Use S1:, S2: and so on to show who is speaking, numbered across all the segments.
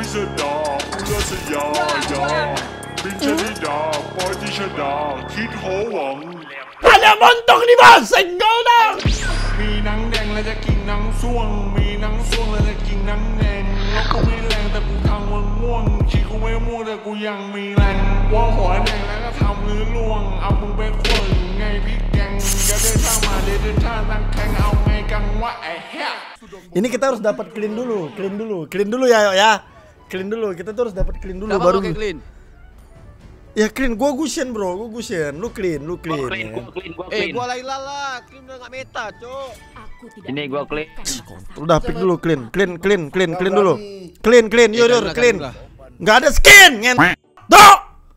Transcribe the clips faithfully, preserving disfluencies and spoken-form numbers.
S1: sedap, udah sejaya. Mencari dapat di sedap, kit hoang.
S2: Ada montok nih bos, senggol dong.
S1: มีหนังแดงและจะกินหนังส่วงมีหนังส่วงและจะกินหนังแดงแล้วกูไม่แรงแต่กูทำมันม่วงชีกูไม่ม่วงแต่กูยังมีแรงว่าหัวแดงแล้วก็ทำลื้อล่วงเอามึงไปขวนไงพี่แกงอย่าเดินทางมาเดินทางตั้งแข่งเอาไงกังวะไอ้เหี้ย
S2: Ini kita harus dapat clean dulu, clean dulu, clean dulu ya, yuk ya. Clean dulu, kita tuh harus dapat clean dulu
S3: Kenapa
S2: baru.
S3: pakai clean?
S2: Ya clean, gua Gusion bro, gua Gusion, lu clean, lu clean.
S4: Gua clean,
S2: Ya.
S4: gua clean, gua
S3: Eh,
S4: clean.
S3: gua lailah lah, clean udah gak meta, cok.
S4: Ini gua clean.
S2: Udah pick dulu, clean, clean, clean, clean, clean dulu. Clean, clean, yur, yur,
S3: Udah,
S2: clean.
S3: udah.
S2: Nggak ada skin, ngen. Dok.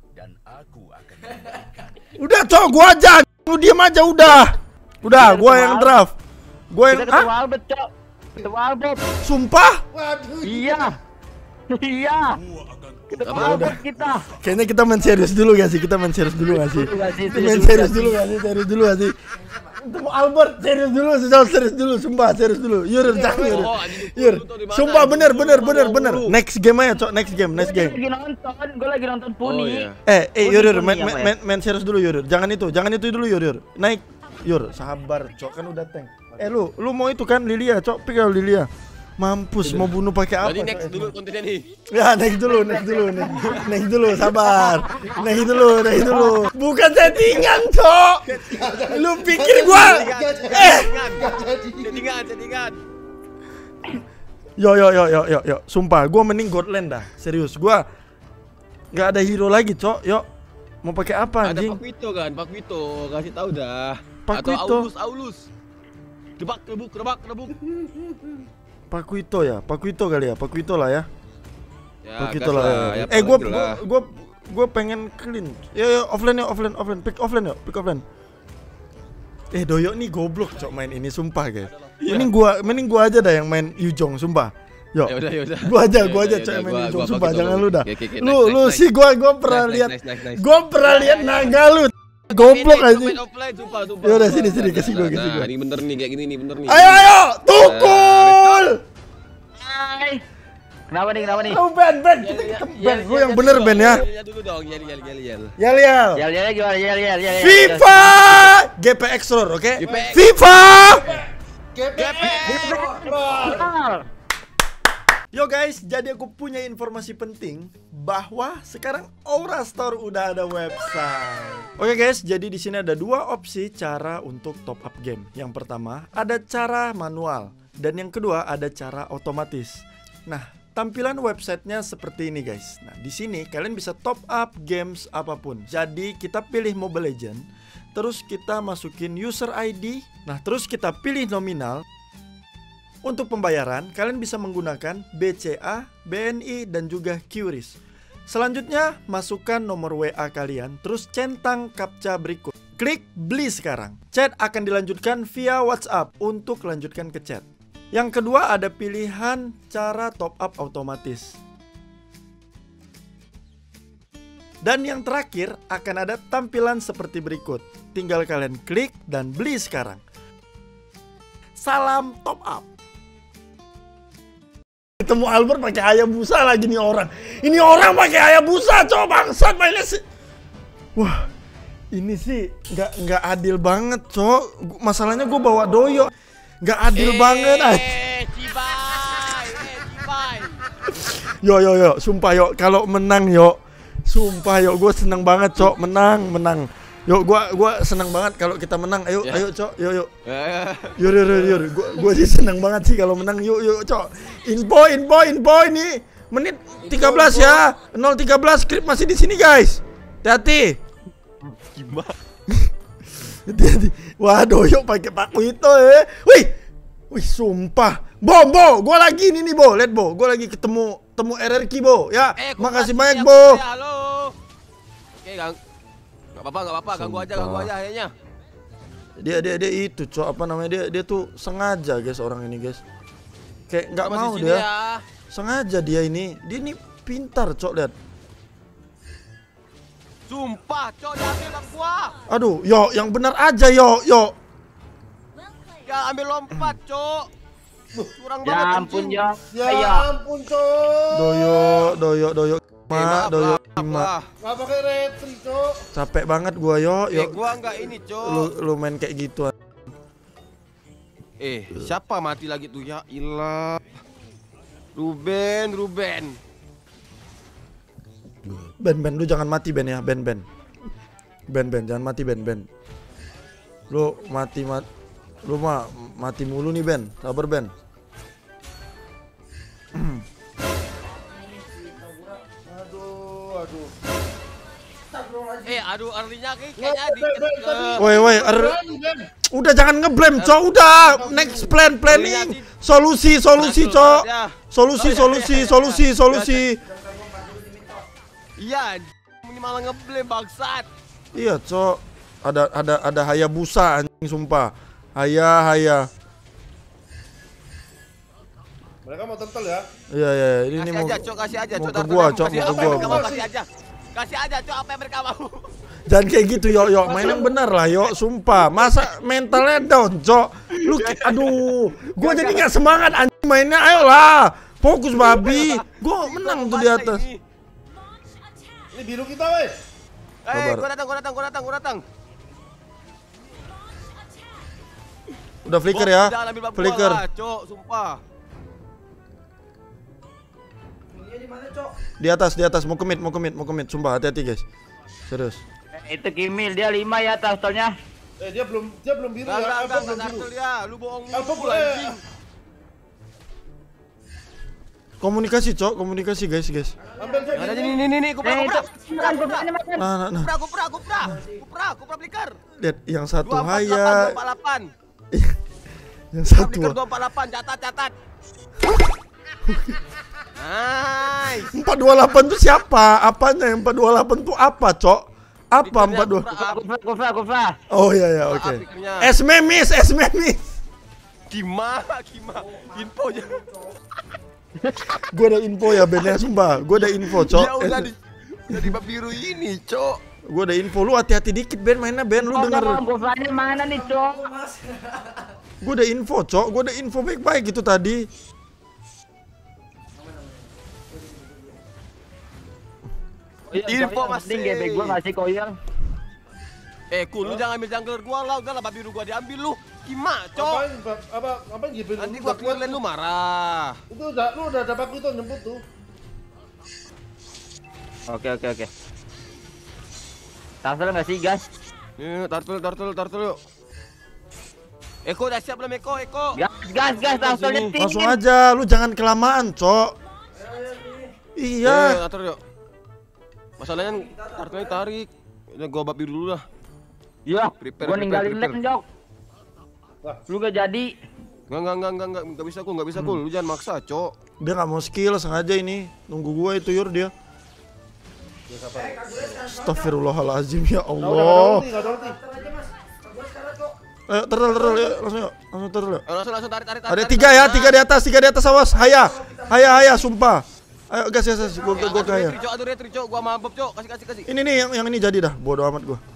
S2: Udah cok, gua aja, lu diem aja udah. Udah, gua yang draft. Gua yang
S4: Kita ketemu
S2: ah,
S4: Albert, Cok. Ketemu Albert.
S2: sumpah.
S4: Iya. Iya. Kita ketemu Albert kita.
S2: Kayaknya kita main serius dulu gak sih? Kita main serius dulu gak sih?
S4: Dulu gak sih?
S2: Kita main serius dulu gak sih? Serius dulu gak sih? Ketemu Albert, serius dulu, sejauh serius dulu, sumpah serius dulu. Yur, jangan yur. Yur, sumpah bener, bener, bener, bener. Next game aja, cok, next game, next
S4: Gua
S2: game.
S4: lagi nonton, gua lagi nonton
S3: Oh
S4: Puni.
S3: iya.
S2: Eh, eh, yur, yur,
S4: Puni
S2: main,
S4: apa
S2: main,
S4: ya?
S2: main, main serius dulu, yur, yur. Jangan itu, jangan itu dulu, yur, yur. Naik, yur, sabar, cok, kan udah tank. Eh, lu, lu mau itu kan Lilia, cok, pick out Lilia. Mampus, mau bunuh pakai apa?
S3: Jadi
S2: cok?
S3: next dulu kontennya nih.
S2: Ya, next dulu, next dulu, next, next dulu, sabar. Next dulu, next dulu. Bukan settingan, cok. Lu pikir gua eh
S3: Settingan, settingan.
S2: Yo yo yo yo yo yo, sumpah gua mending Godland dah. Serius, gua nggak ada hero lagi, cok. Yo. Mau pakai apa
S3: Ada
S2: anjing?
S3: Pak Wito kan, Pak Wito, kasih tahu dah.
S2: Pak
S3: Atau
S2: Wito.
S3: Aulus, Aulus. Kebak, kebuk, kebak, kebuk.
S2: Pak Wito ya, Pak Wito kali ya, Pak Wito lah ya.
S3: Ya,
S2: Pak Wito
S3: gas
S2: lah.
S3: lah,
S2: Ya.
S3: ya,
S2: Eh, gua,
S3: gitu
S2: gua
S3: lah.
S2: gua gua pengen clean. Yo yo, offline ya, offline, offline. Pick offline ya, pick offline. Eh, Doyok nih goblok, cok, main ini sumpah, guys. Mending gua mending gua aja dah yang main Yujong, sumpah. Yo.
S3: Ya udah, ya udah.
S2: Gua aja,
S3: Ya
S2: gua
S3: udah,
S2: aja
S3: ya
S2: cok
S3: udah,
S2: yang main
S3: gua-
S2: Yujong,
S3: gua
S2: sumpah,
S3: Pak Wito
S2: jangan
S3: dulu.
S2: lu dah.
S3: Oke, oke,
S2: Lu
S3: next,
S2: lu
S3: next,
S2: sih gua gua pernah
S3: Nice,
S2: lihat.
S3: nice, nice, nice.
S2: Gua pernah lihat naga lu. Goblok
S3: Main
S2: anjing.
S3: offline, sumpah, sumpah.
S2: Ya udah,
S3: sumpah.
S2: sini, sini, kasih gua,
S3: Nah,
S2: kasih gua.
S3: Nah, ini bener nih, kayak gini nih, bener nih.
S2: Ayo ayo, tukul.
S4: Hai. Kenapa nih? Kenapa nih?
S2: Lu Ben Ben, kita
S3: Yel,
S2: kita
S3: yel,
S2: Ben,
S3: yel,
S2: lu yang
S3: yel
S2: bener
S3: dulu
S2: Ben
S3: dong,
S2: ya.
S3: yel, yel dulu dong, yel, yel, yel, yel.
S2: Yel yel.
S4: Yel yel gimana? Yel yel yel.
S2: FIFA G P X Roar, oke?
S3: G P X.
S2: FIFA. Yo guys, jadi aku punya informasi penting bahwa sekarang Aura Store udah ada website. Oke guys, jadi di sini ada dua opsi cara untuk top up game. Yang pertama ada cara manual dan yang kedua ada cara otomatis. Nah, tampilan websitenya seperti ini guys. Nah, di sini kalian bisa top up games apapun. Jadi kita pilih Mobile Legends, terus kita masukin user I D. Nah, terus kita pilih nominal. Untuk pembayaran, kalian bisa menggunakan B C A, B N I, dan juga Q R I S. Selanjutnya, masukkan nomor W A kalian, terus centang captcha berikut. Klik beli sekarang. Chat akan dilanjutkan via WhatsApp untuk lanjutkan ke chat. Yang kedua, ada pilihan cara top up otomatis. Dan yang terakhir, akan ada tampilan seperti berikut. Tinggal kalian klik dan beli sekarang. Salam top up. Ketemu Albert pakai Hayabusa lagi nih orang. Ini orang pakai Hayabusa, coba bangsat mainnya sih. Wah, ini sih nggak nggak adil banget, cok. Masalahnya gue bawa Doyo, nggak adil banget. Ay.
S3: Eh, cibai, eh, cibai.
S2: Yo yo yo, sumpah yo, kalau menang yo, sumpah yo, gue seneng banget, cok. Menang, menang. Yo, gua gua senang banget kalau kita menang. Ayo,
S3: Ya.
S2: ayo, cok. Yo, yo.
S3: Eh,
S2: Yur, yur, yur, yur. Gua, gua sih senang banget sih kalau menang. Yuk, yuk, cok. Info, info, info ini. Menit tiga belas ya. nol tiga belas skrip masih di sini, guys. Hati-hati.
S3: Gimana?
S2: Hati-hati. Wah, Doyok pakai Pak Wito eh. Wih. Wih, sumpah. Bo, Bo, gua lagi ini nih, Bo. Lihat, Bo. Gua lagi ketemu temu R R Q, Bo. Ya,
S3: Eh,
S2: makasih
S3: komunikasi
S2: banyak,
S3: aku
S2: Bo.
S3: ya, halo. Oke, Gang. Gak apa-apa, gak apa-apa, ganggu aja, ganggu aja kayaknya.
S2: Dia dia dia itu, cok, apa namanya? Dia dia tuh sengaja, guys, orang ini, guys. Kayak nggak
S3: Masih
S2: mau
S3: sini
S2: dia.
S3: ya.
S2: Sengaja dia ini. Dia ini pintar, cok, lihat.
S3: Sumpah, cok, diambil bang gua.
S2: Aduh, yo, yang benar aja, yo, yo.
S3: Ya ambil lompat, cok. Curang
S4: Ya
S3: banget
S4: ampun,
S3: anjing.
S4: Jok.
S5: Ya
S4: Ayo.
S5: ampun, Cok.
S2: Doyo, doyo, doyo.
S3: Eh,
S2: Ma,
S3: maaf,
S2: doyo.
S3: maaf,
S2: Ma.
S3: lah.
S5: Nggak pakai retri, Cok.
S2: Capek banget gua yo,
S3: Eh,
S2: yo.
S3: gua enggak ini,
S2: Lu
S3: Cok.
S2: lu main kayak gitu.
S3: Eh, siapa mati lagi tuh? Ya ilah. Ruben, Ruben.
S2: Ben, Ben, lu jangan mati Ben ya, Ben, Ben. Ben, Ben, jangan mati Ben, Ben. Lu mati mat, lu mah mati mulu nih Ben. Sabar Ben.
S5: Aduh, aduh.
S3: Eh, aduh, early-nya kayak- kayaknya
S5: Ben,
S3: dikit.
S5: Ben, tadi.
S3: eh,
S2: Woi, woi, er,
S5: Berani, Ben.
S2: udah jangan ngeblame, Cok. Udah, next plan, planning. Solusi, solusi, Cok.
S3: Ya.
S2: Solusi,
S3: Oh, iya,
S2: solusi,
S3: iya, iya,
S2: solusi,
S3: iya.
S2: solusi.
S3: Iya, ini malah ngeblame bangsat.
S2: Iya, Cok. Ada ada ada Hayabusa anjing sumpah. Haya, haya.
S5: Mereka mau tentel ya.
S2: Iya, iya, ini
S3: Kasih
S2: nih mau
S3: aja, Cok, kasih aja,
S2: mau
S3: Cok.
S2: ke
S3: Darto,
S2: gua,
S3: Darto,
S2: Cok,
S3: kasih
S2: mau ke
S3: apa
S2: gua.
S3: yang mereka mau, kasih aja. Kasih aja, Cok, apa yang mereka mau.
S2: Jangan kayak gitu, yo, yo. Main yang benar lah, yo. Sumpah. Masa mentalnya down, Cok. Lu, aduh. Gua jadi nggak semangat anjing mainnya. Ayolah. Fokus babi. Gua menang tuh di atas.
S3: Ini.
S5: Ini biru kita, weh.
S3: Eh,
S2: Sabar.
S3: gua datang, gua datang, gua datang, gua datang.
S2: Udah flicker
S3: Gua
S2: ya.
S3: jangan ambil bab gua
S2: Flicker.
S3: lah, Cok, sumpah.
S2: Di atas, di atas. Mau commit, mau commit, mau commit. Sumpah, hati-hati, guys. Serius.
S4: Eh, Itu Kimil, dia lima ya tolnya.
S5: Eh, dia belum dia belum biru
S3: Enggak,
S5: ya.
S3: enggak,
S5: Alpha
S3: enggak,
S5: belum
S3: enggak,
S5: biru.
S3: Darto ya. Lu bohong
S5: Alpha
S3: mulu,
S5: boleh.
S3: anjing.
S2: Komunikasi, Cok. Komunikasi, guys, guys.
S5: Ambil Cok.
S3: Ada nih, nih, nih, nih, kupra,
S4: Eh,
S3: kupra.
S4: itu beneran, beneran, beneran.
S2: Nah, nah, nah.
S3: Kupra, kupra, kupra. Kupra, kupra flicker.
S2: Lihat yang satu
S3: dua empat delapan, dua
S2: haya.
S3: empat delapan.
S2: Yang satu.
S3: Flicker dua empat delapan, catat, catat. Nice.
S2: empat dua delapan itu siapa? Apanya yang empat dua delapan itu apa, Cok? Apa
S3: Flickernya
S2: empat dua?
S3: kupra,
S4: Kufra, kufra, kufra.
S2: Oh iya ya,
S3: Kupra,
S2: oke.
S3: flickernya.
S2: Es memis, es memis.
S3: Gimana, gimana? Infonya.
S2: Gue ada info ya Ben ya, sumpah. Gue ada info, Cok.
S3: Ya udah di jadi bab biru ini, Cok.
S2: Gue ada info, lu hati-hati dikit Ben mainnya Ben, lu
S4: Oh,
S2: denger.
S4: kufranya mana nih, Cok?
S2: Gue ada info, Cok. Gue ada info baik-baik gitu tadi.
S4: Oh, iya,
S3: Info
S4: koyor,
S3: masih.
S4: penting G P gua ngasih koyor.
S3: Eh, Kul, lu jangan ambil jungler gua lah, udah lah bab biru gua diambil lu. Gimana, Cok?
S5: Ngapain, Bab? apa apa gitu?
S3: Nanti gua clear lane lu marah.
S5: Itu udah lu udah dapat itu nyebut tuh.
S4: Oke, oke, oke. Transfer nggak sih, guys?
S3: Nih, turtle, turtle, turtle yuk. Eko udah siap belum Eko? Eko.
S4: Gas, gas, gas, transfernya
S3: Sini.
S4: tinggi.
S2: Langsung aja, lu jangan kelamaan, Cok.
S3: Eh,
S2: Iya.
S3: turtle yuk. Masalahnya turtle tarik. Udah gua bab biru dulu lah.
S4: Iya,
S3: Prepare,
S4: gua
S3: prepare,
S4: ninggalin
S3: prepare.
S4: lane, Jok.
S5: Wah.
S4: Lu gak jadi.
S3: Enggak, enggak, enggak, enggak, enggak, enggak bisa Kul, enggak bisa Kul. Lu jangan maksa, Cok.
S2: Dia nggak mau skill sengaja ini. Nunggu gue itu Yur dia. Astagfirullahalazim ya
S5: Nah, udah
S2: Allah.
S5: nggak ada ulti.
S2: Ayo turtle turtle ya, langsung yuk. Langsung turtle yuk.
S3: Eh, langsung langsung tarik tarik tarik.
S2: Ada
S3: tarik,
S2: tiga
S3: tarik.
S2: ya, tiga di atas, tiga di atas awas. Haya. Haya, haya, sumpah. Ayo gas, gas, gas. Gua gua gua
S3: Aduh,
S2: haya.
S3: retri, Cok, aduh retri, Cok. Gua mabuk, Cok. Kasih kasih kasih.
S2: Ini nih yang yang ini jadi dah. Bodoh amat gua.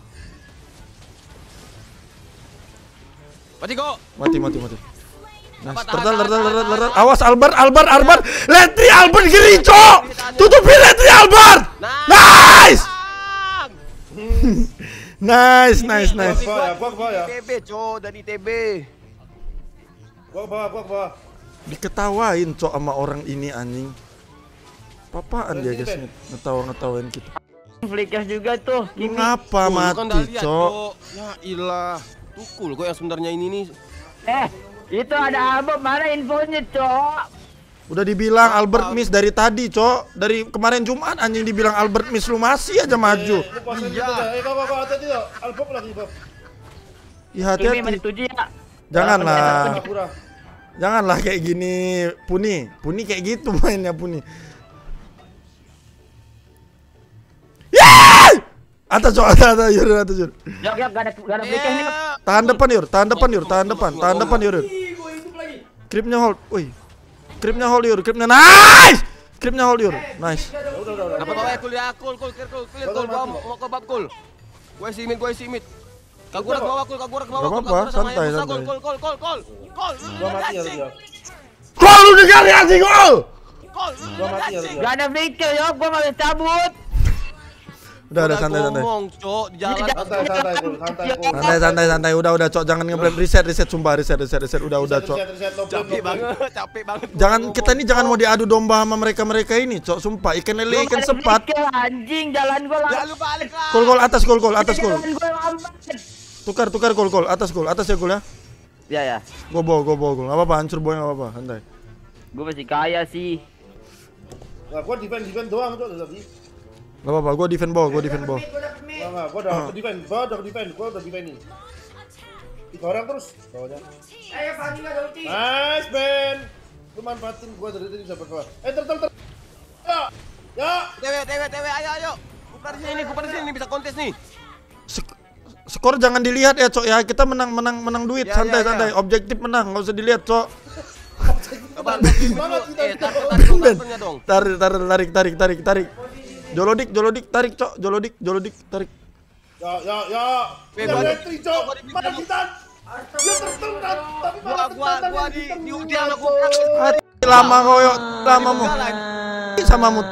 S3: Mati kok.
S2: Mati, mati, mati. Nah,
S3: Apa, tahan,
S2: turtle,
S3: tahan,
S2: turtle,
S3: tahan,
S2: turtle,
S3: tahan,
S2: turtle.
S3: tahan.
S2: Awas Albert, Albert, Albert. Letri Albert gini, Cok. Tutupin Letri Albert. Nice.
S3: Bang!
S2: Nice, nice, nice.
S5: Gua ke bawah ya, gua ke bawah ya.
S3: I T B, Cok, dari I T B.
S5: Gua ke bawah, gua ke bawah.
S2: Diketawain, Cok, sama orang ini anjing. Papaan dia
S5: Berhenti,
S2: guys,
S5: Ben.
S2: ngetawa-ngetawain kita.
S4: Flickers juga tuh. Kimi.
S2: Ngapa
S3: Tuh, lu kan udah
S2: mati,
S3: lihat,
S2: Cok?
S3: Ya ilah. Tukul kok yang sebenarnya ini nih.
S4: Eh, itu ada Albert, mana infonya, Cok?
S2: Udah dibilang Albert Miss dari tadi, Cok. Dari kemarin Jumat anjing dibilang Albert Miss, lu masih aja maju.
S5: Lu puasin
S3: Iya.
S5: gitu dah. Eh, kau kau hati-hati ya. Albop lagi, Bob.
S2: Ya
S4: Kimi
S2: hati-hati.
S4: menit tujuh ya.
S2: Janganlah.
S5: Pura.
S2: Janganlah kayak gini, Puni. Puni kayak gitu mainnya Puni. Yeay! Atas, Cok, atas, atas, Yur, atas, Yur.
S4: Jok, jok, gak ada, gak ada Flickers nih.
S3: Eh,
S2: Tahan depan, Yur. Tahan depan, Yur. Tahan depan. Tahan depan, Yur. Kripnya hold. Wih. Kripnya hold, Yur. Kripnya nice. Kripnya hold, Yur. Nice.
S5: Udah, udah, udah.
S3: Dapat apa ya Kul ya? Kul, Kul, clear, Kul, clear, Kul. Gua mau ke bab Kul. Gue isi mid, gue isi mid. Kagura ke bawah, Kul, kagura ke bawah.
S2: Gak
S3: Kul,
S2: apa-apa,
S3: Kagura sama
S2: santai,
S3: Hayabusa,
S2: santai.
S3: Kul, Kul, Kul, Kul, Kul. Kul, lu
S5: Gua
S3: lihat
S5: mati ya
S3: anjing.
S5: dia.
S2: Kol lu dengar ya sih Kol.
S3: Kol, lu
S5: Gua mati ya.
S4: Gak ada pikir yo, gua gak bisa cabut.
S2: Udah udah santai santai.
S3: Ngomong, Cok, di jalan.
S5: Santai santai Kul, santai Kul.
S2: Santai santai santai udah udah Cok jangan ngeblame reset reset sumpah reset reset reset udah udah Cok.
S5: Reset, reset, no blame,
S3: Capek
S5: no blame.
S3: banget, capek banget. gua
S2: Jangan
S3: ngomong.
S2: kita ini jangan mau diadu domba sama mereka-mereka ini Cok sumpah ikan lele
S4: Gua
S2: ikan
S4: gak ada
S2: sepat.
S4: pikir, anjing, jalan gua
S3: Ya
S4: lambat.
S3: lu balik lah.
S2: Kol kol atas kol kol atas kol.
S4: Jalan gua lambat.
S2: Tukar tukar kol kol atas kol atas ya kol ya.
S4: Ya ya,
S2: Gua bawa gua bawa kol. Enggak apa-apa hancur boy enggak apa-apa santai.
S4: gua masih kaya sih.
S5: Nah, gua defend defend doang tuh tadi.
S2: Enggak apa-apa gua defend bawah gua defend bawah.
S5: Enggak enggak, gua udah
S2: Ah.
S5: defend, gua udah defend, gua udah defend nih. Tiga orang terus bawahnya.
S4: Ayo Fandi enggak ada ulti.
S5: Nice Ben. Lu manfaatin gua dari tadi bisa berdua. Eh ter ter ter. Ya. Ya.
S3: Dewe, dewe, dewe, ayo, ayo. Kupar di sini, kupar di sini bisa kontes nih.
S2: Sek- skor jangan dilihat ya Cok ya kita menang menang menang duit
S3: Ya,
S2: santai
S3: ya, ya.
S2: santai objektif menang nggak usah dilihat Cok.
S3: Coba
S5: Semangat kita.
S3: Eh, tarik, tarik dong,
S2: Ben.
S3: kartunya dong.
S2: Tarik tarik tarik tarik tarik tarik. Jolodik jolodik tarik Cok jolodik jolodik tarik.
S5: Ya ya ya.
S3: Eh,
S5: Ya
S3: gua-
S5: retri Cok. Mana kita? Dia tertendang tapi
S3: Gua,
S5: malah
S3: gua,
S5: tertendang
S3: gua
S5: yang
S3: di
S5: hitam
S3: di
S5: juga,
S3: ujian aku.
S5: Cok.
S2: Hati lama koyo lamamu sama mu.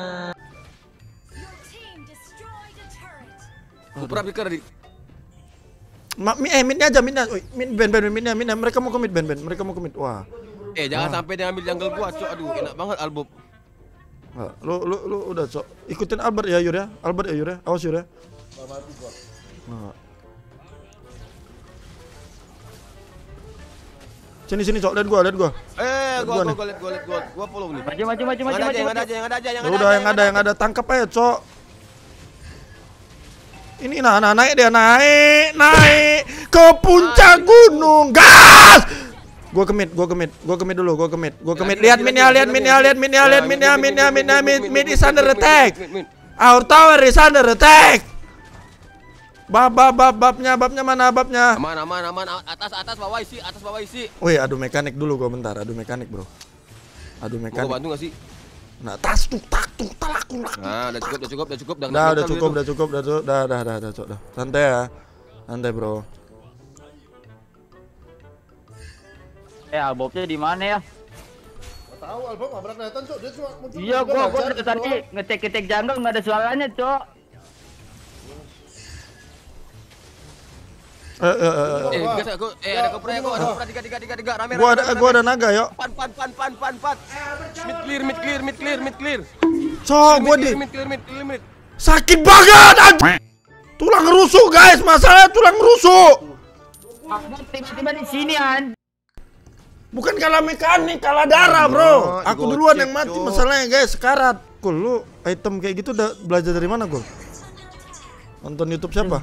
S3: Kupar pikir di.
S2: Ma, mi, eh midnya aja midnya. Oi, mid ben ben midnya midnya mereka mau commit ben ben mereka mau commit. Wah.
S3: Eh, jangan sampai dia ambil jungle gua, Cok. Aduh, enak banget Albob.
S2: Nggak, lu lu lu udah Cok. Ikutin Albert ya Yur ya. Albert ya Yur ya. Awas Yur ya.
S5: Nggak mati gua.
S2: Nggak. Sini sini Cok, lihat gua, lihat gua.
S3: Eh,
S2: Gua
S3: gua
S2: nih.
S3: gua gua liat gua liat gua. Gua follow nih.
S4: Maju maju maju
S3: Yang
S4: maju
S3: ada aja,
S4: maju.
S3: yang ada
S4: maju.
S3: aja, yang ada aja, yang
S2: Ya
S3: ada.
S2: udah yang ada yang ada tangkap aja Cok. Ini nah, nah naik dia naik naik ke puncak gunung gas. Gua kemit, gua kemit, gua kemit dulu, gua kemit, gua kemit. Lihat minnya, lihat minnya, lihat minnya, lihat minnya, minnya, minnya, mid, mid is under attack. Our tower is under attack. Bab, bab, bab, babnya, babnya mana babnya?
S3: Aman, aman, aman. Atas, atas, bawah isi, atas, bawah isi.
S2: Wih, adu mekanik dulu gua bentar, adu mekanik bro. Adu
S3: Gua
S2: mekanik.
S3: bantu gak sih?
S2: Nah, tas tuh, tak tuh, talaku lah.
S3: Nah, udah cukup, udah cukup, udah cukup.
S2: Dah, udah cukup, udah cukup, udah cukup, dah, dah, dah, dah, Cok, dah. Santai ya, santai bro.
S4: Eh, Albobnya di mana ya?
S5: Nggak tahu Albert nggak pernah kelihatan Cok. Dia cuma muncul.
S4: Iya,
S5: juga
S4: gua gua
S5: ngajar
S4: dari
S5: gitu
S4: tadi
S5: doang.
S4: ngecek-ngecek jungle enggak ada suaranya, Cok.
S2: Eh, eh, eh, eh.
S3: Eh, biasa aku eh ada kopra, gua ada kopra tiga tiga tiga tiga rame.
S2: Gua
S3: rame,
S2: ada,
S3: rame,
S2: gua
S3: rame.
S2: ada naga yuk.
S3: Pan pan pan pan pan pan. Mid clear, mid clear, mid clear, mid clear.
S2: Cok, gua
S3: Mid
S2: di
S3: clear, mid clear, mid clear, mid.
S2: sakit banget anjing. Tulang rusuk guys, masalah tulang rusuk.
S4: Albop tiba-tiba di sini, an.
S2: Bukan kalah mekanik, kalah darah bro.
S3: Oh,
S2: Aku
S3: gocek,
S2: duluan yang mati
S3: Cok.
S2: masalahnya guys, sekarat. Kul, lu item kayak gitu udah belajar dari mana Kul? Nonton YouTube siapa?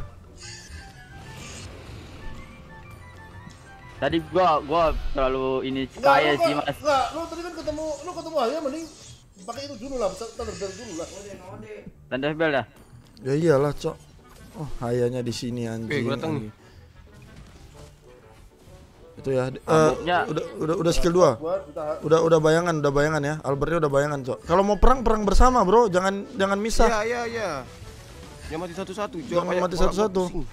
S4: Tadi gua gua terlalu ini
S5: Nggak,
S4: kaya
S5: lu
S4: sih,
S5: kok-
S4: Mas.
S5: nggak, lu tadi kan ketemu, lu ketemu Ayah mending pakai itu dulu lah, standar dulu lah.
S4: Tanda bel dah.
S2: Ya iyalah, Cok. Oh, hayanya di sini anjing.
S3: Eh, gua datang nih.
S2: Itu ya. eh,
S4: Rambutnya.
S2: udah udah udah skill dua.
S5: Gua ditahan.
S2: Udah udah bayangan, udah bayangan ya. Albertnya udah bayangan, Cok. Kalau mau perang perang bersama, Bro. Jangan jangan misah.
S3: Iya, iya, iya. Yang mati satu-satu, Cok.
S2: Jangan
S3: Kayak
S2: mati
S3: orang
S2: satu-satu.
S3: pusing.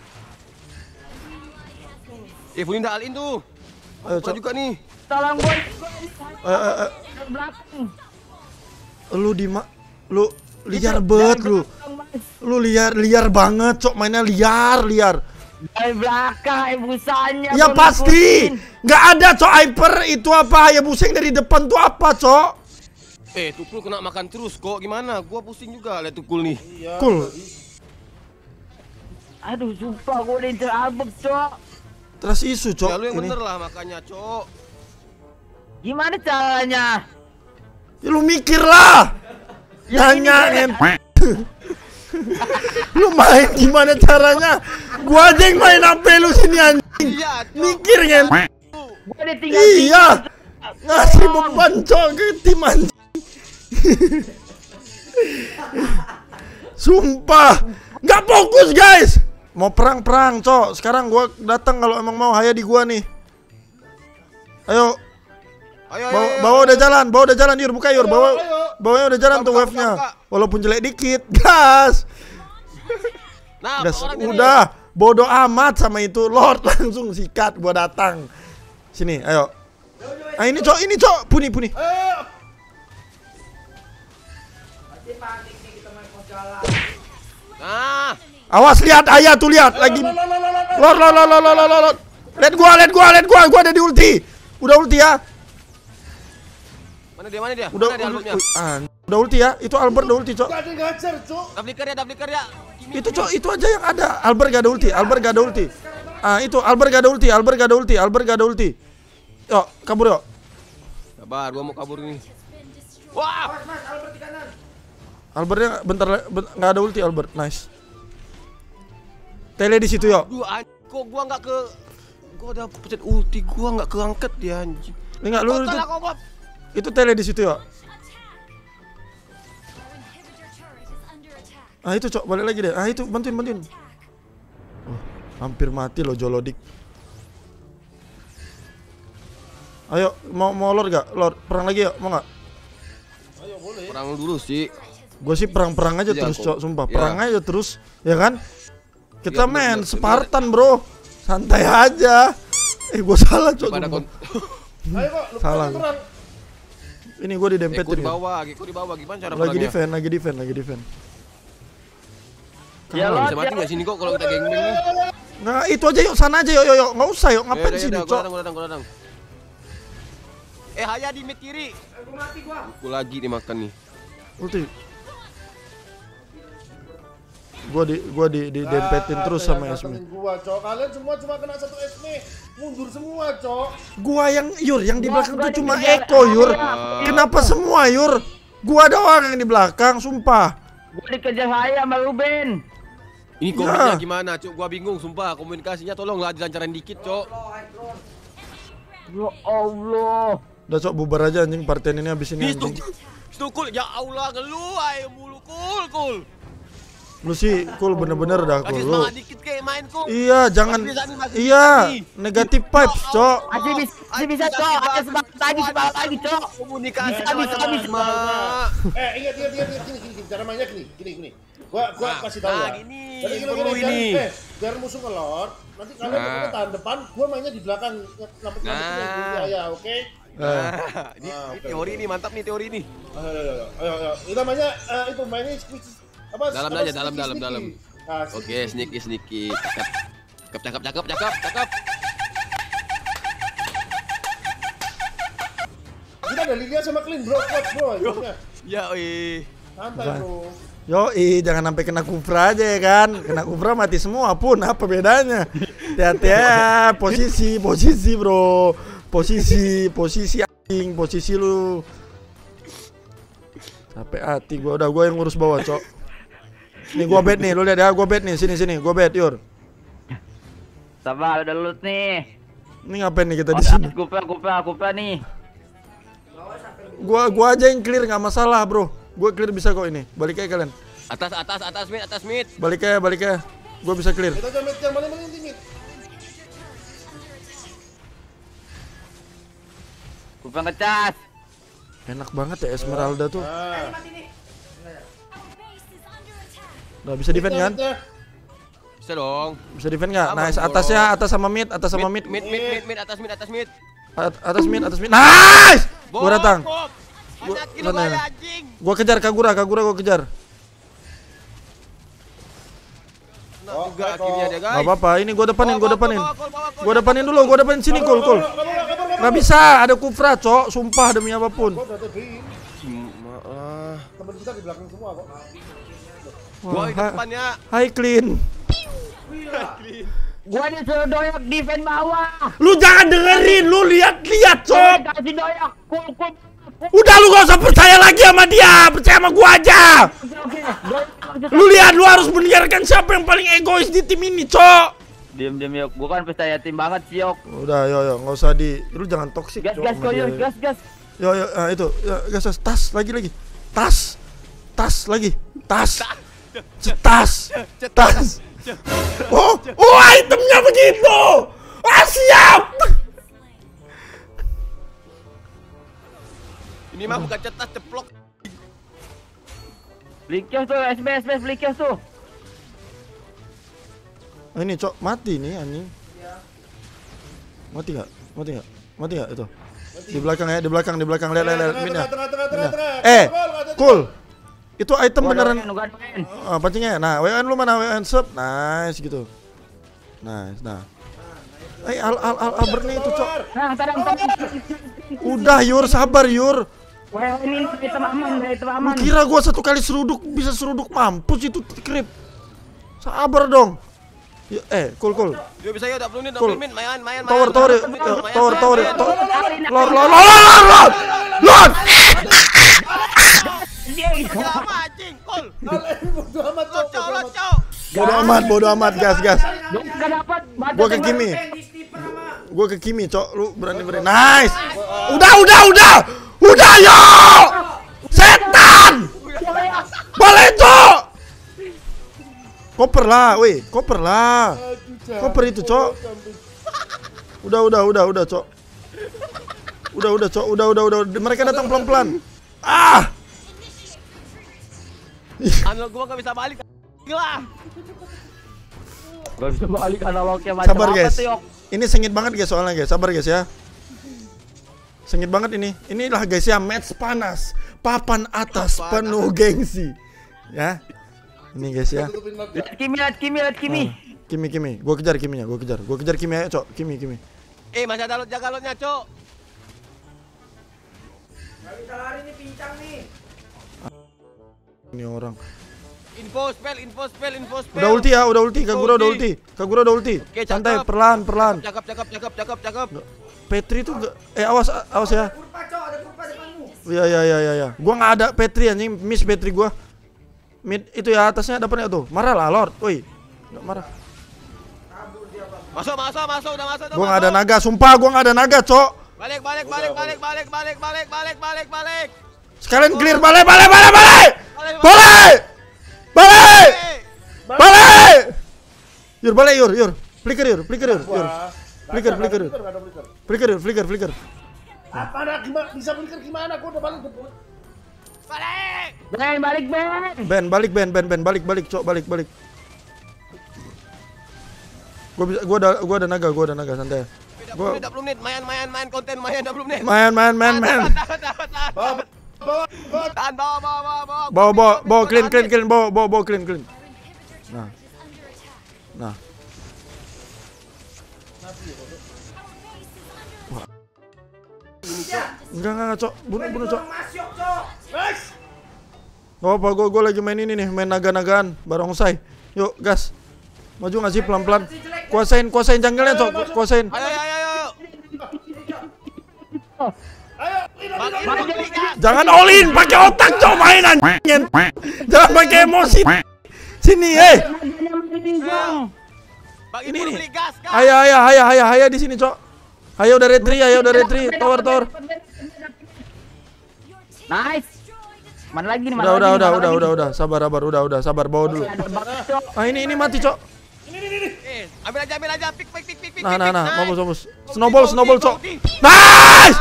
S3: Eh, Fulinda alin tuh.
S2: Ayo,
S3: Apa
S2: Cok.
S3: juga nih?
S4: Tolong gua
S2: Eh, eh, eh,
S4: ke belakang.
S2: lu di ma lu liar bet lu. Lu liar liar banget, Cok. Mainnya liar, liar.
S4: Dari belakang, eh busanya.
S2: Ya pasti. Nggak ada, Cok. Hyper itu apa? Ya buseng dari depan tuh apa, Cok?
S3: Eh, Tukul kena makan terus kok. Gimana? Gua pusing juga lihat Tukul nih.
S5: Iya.
S2: Cool.
S4: Aduh, sumpah gua udah incer album, Cok.
S2: Terus isu, Cok.
S3: Ya lu yang
S2: Ini.
S3: bener lah makanya, Cok.
S4: Gimana caranya?
S2: Ya lu mikir lah. Nanya em. Lu main gimana caranya? Gua aja yang main H P lu sini anjing.
S3: Iya, Cok.
S2: Mikir em.
S4: Gua udah tinggal
S2: Iya. Ngasih beban, Cok, ke tim anjing. Sumpah. Nggak fokus, guys. Mau perang-perang, Cok. Sekarang gua datang kalau emang mau haya di gua nih. Ayo.
S3: Ayo, ayo,
S2: Bawa,
S3: ayo.
S2: bawa udah jalan, bawa udah jalan, Yur, buka Yur,
S5: Ayo,
S2: bawa,
S5: ayo.
S2: bawanya udah jalan
S3: Buka,
S2: tuh
S3: buka,
S2: wave-nya,
S3: buka, buka.
S2: walaupun jelek dikit, gas,
S3: Nah,
S2: gas,
S3: orang ini.
S2: udah, bodoh amat sama itu, Lord langsung sikat, gua datang, sini, ayo, Ah ini cok, ini cok, puni puni.
S5: Eh,
S3: Ah,
S2: Awas lihat ayah tuh lihat lagi.
S5: lo, lo, lo, lo, lo.
S2: Lord, lord, lord, lord, lord, lord, lord. Lihat gua, lihat gua, lihat gua, gua ada di ulti. Udah ulti ya.
S3: mana dia? Mana dia?
S2: Udah,
S3: Mana dia
S2: udah,
S3: Albertnya?
S2: ah, udah ulti ya. Itu Albert udah ulti, cok.
S5: Gak ada yang ngajar, Cuk.
S3: Dah flicker ya, dah flicker ya.
S2: Itu cok, itu aja yang ada. Albert gak ada ulti, Albert gak ada ulti. Ah, itu Albert gak ada ulti, Albert gak ada ulti, Albert gak ada ulti. Yuk, kabur yuk.
S3: Sabar, gua mau kabur nih. Wah,
S2: Albertnya bentar ben- nggak ada ulti Albert, nice. Tele di situ yuk.
S3: aduh anjing, kok gua nggak ke gua udah pencet ulti, gua nggak keangkat dia anjing.
S2: Ini nggak lu
S3: Kok
S2: itu,
S3: salah kok, Bob?
S2: itu tele di situ yuk. Ah itu cok, balik lagi deh. Ah itu bantuin bantuin. Oh, hampir mati loh Jolodik. Ayo mau mau lord gak? Lord perang lagi yuk, mau nggak?
S5: Ayo, boleh.
S3: Perang dulu sih.
S2: Gue sih perang-perang aja
S3: Iya,
S2: terus
S3: kok.
S2: cok, sumpah
S3: Iya.
S2: perang aja terus, ya kan? Kita
S3: Iya, bener,
S2: main
S3: bener,
S2: Spartan bro, santai aja. Eh gue salah cok.
S3: Pada
S2: sumpah.
S3: kon
S5: Ayo kok, lu
S2: Salah.
S5: perang.
S2: Ini gue
S3: Eko
S2: didempetin
S3: di
S2: ya.
S3: bawah, Eko di bawah, gimana cara
S2: Lagi
S3: perangnya?
S2: defend, lagi defend, lagi defend.
S4: Ya
S2: Kalah.
S3: Bisa mati nggak sini kok kalau kita gangbang nih?
S2: Nah itu aja yuk, sana aja yuk, yuk, yuk. Nggak usah yuk, ngapain
S3: Ya,
S2: sini
S3: ya, ya, gua
S2: cok?
S3: datang, gua datang, gua datang. Eh, Haya di mid kiri. Aku mati gua. Aku lagi dimakan nih.
S2: Ulti. Gua di gua di, di dempetin
S5: Ah,
S2: terus
S5: ada
S2: sama
S5: yang
S2: Yasmin.
S5: datengin gua, Cok. Kalian semua cuma kena satu S M. Mundur semua, Cok.
S2: Gua yang Yur, yang di
S4: Gua-
S2: belakang
S4: gua
S2: tuh cuma
S4: dikejar
S2: Eko Yur.
S4: ayam.
S2: Kenapa semua Yur? Gua doang yang di belakang, sumpah.
S4: Gua dikejar saya sama Ruben.
S3: Ini komennya
S2: Ya.
S3: gimana, Cuk? Gua bingung sumpah. Komunikasinya tolonglah dilancarin dikit, Cok.
S4: Ya Allah.
S2: Udah cok bubar aja anjing, partian ini habis ini
S3: Itu,
S2: anjing.
S3: itu kul, ya Allah, ngeluh aja mulu kul, kul.
S2: Lu sih cool bener-bener dah
S3: Kasih
S2: cool lu.
S3: semangat dikit kayak main kul.
S2: Iya, jangan.
S3: Masih bisa nih, masih
S2: Iya,
S3: bisa nih.
S2: negatif vibes, cok.
S4: Masih bisa, masih bisa cok. Ada semangat lagi, semangat lagi cok.
S3: Komunikasi
S4: Bisa, bisa, bisa.
S3: Mak.
S5: Eh, ingat, ingat, ingat, ingat, gini, gini, gini, cara mainnya gini, gini, gini. Gua, gua
S3: Nah,
S5: kasih tahu
S3: nah,
S5: ya.
S3: gini,
S5: Jadi gini,
S3: perlu
S5: gini,
S3: ini.
S5: biar- Eh, biar musuh ngelor, nanti kalian
S3: Nah.
S5: pokoknya tahan depan, gua mainnya di belakang, lampet
S3: Nah.
S5: lampet ya, oke?
S2: Eh,
S3: Nah, ini,
S5: Ah,
S3: ini
S5: oke,
S3: teori
S5: oke.
S3: nih, mantap nih teori nih.
S5: Ayo, ayo, ayo, ayo, ayo. Itu namanya eh, itu mainnya squeeze, apa?
S3: Dalam
S5: apa,
S3: aja, dalam,
S5: sneaky,
S3: dalam,
S5: sneaky.
S3: dalam.
S5: Ah,
S3: Oke, sneaky, sneaky. Cakep. Cakep, cakep, cakep, cakep, cakep.
S5: Kita ada Lilia sama Clean, bro, kuat, bro. Infonya.
S3: Ya, oi.
S5: Santai,
S2: Bukan.
S5: bro.
S2: Yoi, jangan sampai kena kufra aja ya kan. Kena kufra mati semua pun, apa bedanya? Hati-hati ya, posisi, posisi bro. Posisi, posisi anjing, posisi lu. Sampai hati gua, udah gua yang ngurus bawah, cok. Nih gua bet nih, lu lihat ya, gua bet nih, sini sini, gua bet, Yur.
S4: Sabar, udah loot nih.
S2: Ini ngapain nih kita di
S4: Di
S2: sini?
S4: Kupra, kupra, kupra nih.
S2: Gua gua aja yang clear nggak masalah, bro. Gua clear bisa kok ini. Balik aja kalian.
S3: Atas, atas, atas mid, atas mid.
S2: Balik aja, balik aja. Gua bisa clear.
S5: Kita aja mid yang paling paling intimate.
S4: Kupra ngecas.
S2: Enak banget ya Esmeralda tuh.
S5: Nah,
S2: Udah bisa defend kan?
S5: kita-
S3: Bisa dong.
S2: Bisa defend nggak?
S3: Aman,
S2: Nice,
S3: bro.
S2: atasnya, atas sama mid, atas sama mid.
S3: Mid, mid, mid, mid, atas mid, atas mid.
S2: At- atas mid, atas mid. Nice! Gua datang.
S3: Bob.
S2: Gua-
S3: Anak kilo
S2: sana,
S3: gaya
S2: sana.
S3: anjing.
S2: Gua kejar Kagura, Kagura gua kejar.
S3: Nah,
S5: Oh,
S3: juga
S5: Eko.
S3: akhirnya dia, guys.
S2: Gak apa-apa, ini gua depanin, gua
S3: Bawa,
S2: depanin.
S3: bawa, bawa, bawa, bawa.
S2: Gua depanin dulu, gua depanin sini, kul, kul.
S5: Kabur, kabur, kabur, kabur.
S2: Gak bisa, ada kufra, cok. Sumpah demi apapun.
S5: Gua udah tebein.
S3: Maaf.
S5: Temen kita di belakang semua kok.
S3: Gua
S2: Wah,
S3: di
S2: ha-
S3: depannya.
S2: Hai clean.
S4: Gua disuruh doyak defend bawah.
S2: Lu jangan dengerin, lu lihat-lihat,
S4: Gua
S2: cok.
S4: dikasih doyak. Kul, kul.
S2: Udah lu gak usah percaya lagi sama dia, percaya sama gua aja.
S4: Oke, oke. Doyak maksud-
S2: Lu lihat, lu harus mendengarkan siapa yang paling egois di tim ini, cok.
S4: Diam, diam, yuk. Gua kan percaya tim banget sih, yok.
S2: Udah, yo yo, nggak usah di, lu jangan toksik.
S4: Gas,
S2: Cok,
S4: gas,
S2: sama
S4: kau,
S2: dia.
S4: yuk. Gas, gas.
S2: Yo yo, ah, itu, ya, gas, gas, tas, lagi lagi, tas, tas lagi, tas, tas, tas. Oh, oh, itemnya begitu. Ah, siap.
S3: Ini mah bukan cetas ceplok.
S4: Flickers tuh, S B, S B, flickers tuh.
S2: Ah, ini cok, mati nih anjing. Mati nggak? Mati nggak? Mati nggak itu? Di belakang ya, di belakang, di belakang. Lihat, lihat, lihat.
S5: Tengah,
S2: Minnya.
S5: tengah, tengah, tengah, tengah.
S2: Eh,
S5: Gol,
S2: cool. Itu item
S4: Gua
S2: beneran.
S4: doain, gua doain.
S2: Oh, pancingnya. Nah, W N lu mana? W N sub. Nice gitu. Nice. Nah. Eh, al al al Albert nih itu, Cok.
S4: Nah, tadang, tadang.
S2: Udah, Yur, sabar, Yur.
S4: Wah, ini item aman, item aman.
S2: Lu kira gua satu kali seruduk bisa seruduk mampus itu krip. Sabar dong. Ya, eh, cool cool.
S3: Yuk bisa yuk, dua puluh menit, dua
S2: Cool.
S3: puluh menit, main, main, main.
S2: Tower tower
S3: main,
S2: ya,
S3: main,
S2: eh,
S3: main,
S2: tower
S3: main,
S2: tower
S3: main,
S2: ya,
S3: main.
S2: tower. Lor lor lor lor lor. Lor.
S3: Gila apa anjing, Kol.
S5: Bodo amat, Cok.
S3: Locok,
S5: Bodo amat.
S3: locok.
S2: Bodo amat, bodo amat, gas gas.
S4: Enggak dapat.
S2: Gua ke Kimi. Gua ke Kimi, Cok. Lu berani berani. Nice. Udah, udah, udah. Udah, yo. Setan. Balik, Cok. Koper lah, weh. Koper lah. Koper itu, Cok. Udah, udah, udah, udah, Cok. Udah, udah, Cok. Udah, udah, udah. Mereka datang pelan-pelan. Ah.
S3: Analog gua gak bisa balik. Gila.
S4: Gak bisa balik analognya macam
S2: Sabar,
S4: apa
S2: guys.
S4: tuh, Yok?
S2: Ini sengit banget, guys, soalnya, guys. Sabar, guys, ya. Sengit banget ini. Inilah, guys, ya, match panas. Papan atas
S3: Papan
S2: penuh gengsi. Ya. Ini, guys, ya.
S5: Tutupin map ya.
S4: Lihat Kimi, lihat Kimi, lihat Kimi.
S2: Ah, Kimi, Kimi. Gua kejar Kiminya, gua kejar. Gua kejar Kimi aja, Cok. Kimi, Kimi.
S3: Eh, masih ada lot, jaga lotnya, Cok.
S2: Ini orang.
S3: Info spell, info spell, info spell.
S2: Udah ulti ya, udah ulti. Kagura udah ulti. Kagura udah ulti.
S3: Oke, cakep.
S2: Santai, perlahan, perlahan.
S3: Cakep, cakep, cakep, cakep, cakep.
S2: Petri tuh gak... Eh, awas, awas ya. Iya, iya, iya, iya, ya. Gua nggak ada Petri anjing, miss Petri gua. Mid itu ya atasnya dapatnya tuh. Marah lah, Lord. Woi. Enggak marah.
S3: Masuk, masuk, masuk, udah masuk, udah
S2: Gua nggak ada
S3: masuk.
S2: naga, sumpah gua nggak ada naga, Cok.
S3: Balik, balik, balik, balik, balik, balik, balik, balik, balik, balik.
S2: Sekalian clear, balik, balik, balik, balik.
S3: Balik,
S2: Balik. Balik.
S3: Eh,
S2: Balik. Yur, balik, Yur, Yur. Flicker, Yur, flicker, Yur, Yur.
S5: Wah.
S2: Flicker,
S5: Nggak ada
S2: flicker.
S5: nggak ada flicker.
S2: Flicker, Yur, flicker, flicker.
S5: Apa ada gimana? Bisa flicker gimana? Gua udah balik.
S3: balik.
S4: Ben, balik, Ben.
S2: Ben, balik, Ben, Ben, Ben, balik, balik, Cok, balik, balik. Gua bisa, gua ada, gua ada naga, gua ada naga, santai. Gua
S3: dua puluh menit, main, main, main konten, main dua puluh menit.
S2: main, main, main, main.
S3: Tahan, tahan, tahan,
S5: Bawa,
S3: tahan.
S5: bawa, bawa.
S3: Tahan, bawa, bawa, bawa, bawa.
S2: Bawa, bawa, bawa, clean, clean, clean, bawa, bawa, bawa, clean, clean. Nah, nah. Wah. Enggak, enggak, enggak, Cok. Bunuh, bunuh, Cok.
S5: Next.
S2: Gak apa, gue gue lagi main ini nih, main naga-nagaan barongsai. Yuk, gas. Maju nggak sih pelan-pelan? Kuasain, kuasain jungle-nya, Cok. Kuasain.
S3: Ayo, ayo, ayo, ayo.
S5: Ayo,
S3: Makin beli gas.
S2: Jangan all in, pakai otak, Cok, main anjing. Jangan pakai emosi. Sini, eh.
S3: Bang,
S2: Ini,
S3: ini
S2: ini.
S3: beli gas, gas.
S2: Ayo, ayo, ayo, ayo, ayo di sini, Cok. Ayo udah retri, ayo udah retri. Tower, tower.
S4: Nice. Mana lagi nih?
S2: Udah, udah, udah, udah, udah, udah. Sabar, sabar, udah, udah, sabar. Bawa dulu. Ah, ini, ini mati, Cok.
S3: Eh, ambil aja, ambil aja. Pik, pik, pik, pik, pik.
S2: Nah, nah,
S3: pik,
S2: nah.
S3: nice.
S2: Mampus, mampus. Snowball,
S3: Ulti,
S2: snowball,
S3: ulti,
S2: Cok.
S3: ulti.
S2: Nice!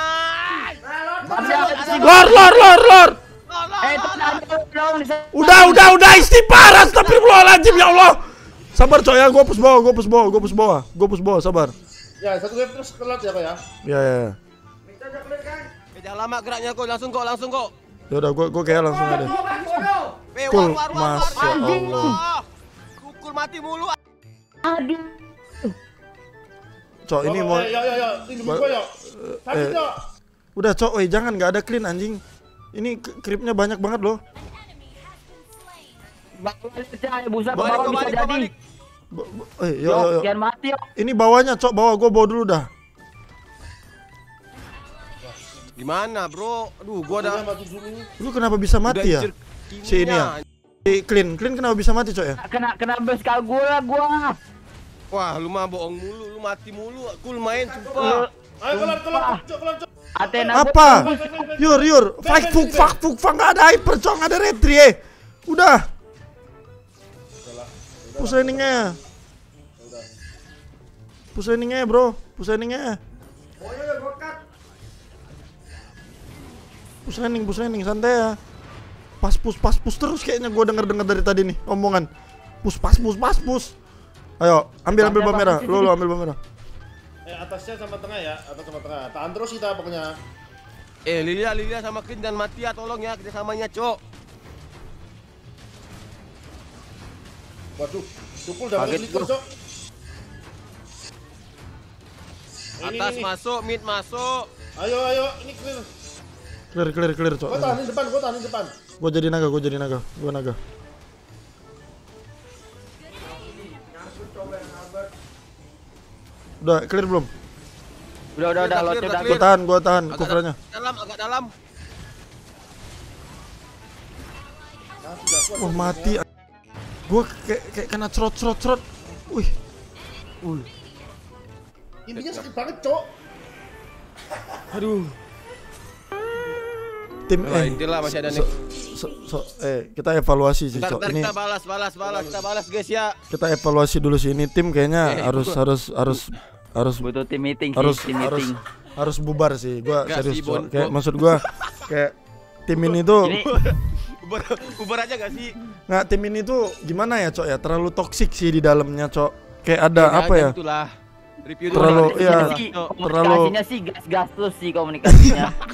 S3: Nice.
S2: Lor, lor, lor, lor.
S3: Lor, lor,
S4: Eh,
S3: lor, lor.
S4: tolong di sana.
S2: Udah, udah, udah. Istighfar. Astagfirullahaladzim, ya Allah. Sabar, Cok, ya. Gue push bawah, gue push bawah, gue push bawah. Gue push bawah, sabar.
S5: Ya, satu wave terus kelat ya, Pak ya.
S2: Ya, ya, ya.
S3: Eh, jangan lama geraknya kok, langsung kok, langsung kok.
S2: Ya udah, gue gue kayak langsung ada.
S3: Eh,
S2: Cool,
S3: war, war, war, war.
S2: Masya
S3: Allah. Kukul mati mulu.
S4: Aduh.
S2: Cok, ini mau.
S5: Eh, ya, ya, ya. Ini gua ya. Sakit,
S2: Eh.
S5: Cok.
S2: Udah, Cok, weh, jangan, nggak ada clean anjing. Ini k- creepnya banyak banget loh.
S4: Balik percaya, busa ke
S3: Balik,
S4: bawah
S3: kok,
S4: bisa
S3: balik, kok,
S4: jadi.
S3: balik.
S2: Bo- bo- Eh, yo,
S4: Yok,
S2: yo, yo.
S4: jangan mati, Yok.
S2: Ini bawahnya, Cok, bawah. Gue bawa dulu dah.
S3: Gimana, bro? Aduh, gua
S5: Udah
S3: udah
S5: mati dulu.
S2: Lu kenapa bisa mati ya? Si ini ya. Si clean, clean kenapa bisa mati, Cok ya?
S4: Kena kena bes kal gua gua.
S3: Wah, lu mah bohong mulu, lu mati mulu. Aku main
S4: Lu-
S3: sumpah.
S5: Ayo, kelat, kelat, Cok, kelat, Cok.
S4: Athena
S2: Apa? Yur, yur. Fight fuk, fuck, fuk, fuck. Nggak ada hyper, Cok. Nggak ada retri, eh. Udah. Push landingnya. Push landingnya, bro. Push landingnya. Push landing, push landing. Santai ya. Pas push, pas push terus kayaknya gue denger-denger dari tadi nih omongan. Push, pas push, pas push. Ayo, ambil ambil bom merah. Lu, lu ambil bom merah.
S5: Eh, atasnya sama tengah ya, atas sama tengah. Tahan terus kita pokoknya.
S3: Eh, Lilia, Lilia sama Clean jangan mati ya, tolong ya kerjasamanya, Cok.
S5: Waduh, Tukul udah
S3: Kaget
S5: flicker,
S3: gua.
S5: Cok. Ini,
S3: Atas
S5: ini, ini.
S3: masuk, mid masuk.
S5: Ayo, ayo, ini clear.
S2: Clear, clear, clear, cok.
S5: Gua tahanin depan, gua tahanin depan.
S2: Gua jadi naga, gua jadi naga, gua naga. Udah clear belum?
S4: Udah udah udah lo
S3: Clear,
S4: udah.
S3: clear.
S2: Gua tahan, gua tahan
S3: Agak
S2: covernya.
S3: dalam, agak dalam.
S5: Nah, sudah kuat.
S2: Wah, mati. Gua kayak kayak kena cerot-cerot-cerot. Wih. Wih.
S5: Intinya sakit banget, Cok.
S2: Aduh. Tim
S3: Wah,
S2: eh
S3: intilah masih ada
S2: so,
S3: nih.
S2: so, so, eh kita evaluasi sih,
S3: Ntar,
S2: Cok.
S3: ntar
S2: Ini
S3: kita balas, balas, balas, kita balas guys ya.
S2: kita evaluasi dulu sih, ini tim kayaknya
S3: Eh,
S2: harus
S3: gua-
S2: harus harus harus
S4: Butuh tim meeting
S2: harus
S4: sih, tim
S2: harus
S4: meeting.
S2: harus bubar sih. Gua
S3: Gak
S2: serius,
S3: sih,
S2: Cok.
S3: Bon.
S2: Kayak
S3: Gua-
S2: maksud gua kayak tim ini tuh
S4: Ini
S3: Ubar, ubar aja gak sih?
S2: nggak, tim ini tuh gimana ya, Cok ya? Terlalu toksik sih di dalamnya, Cok. Kayak ada apa ya?
S3: Itulah. Review
S2: Terlalu-
S3: dulu.
S2: iya.
S3: Itulah,
S4: sih,
S3: Cok.
S4: komunikasinya
S2: terlalu-
S4: sih gas-gas terus sih komunikasinya.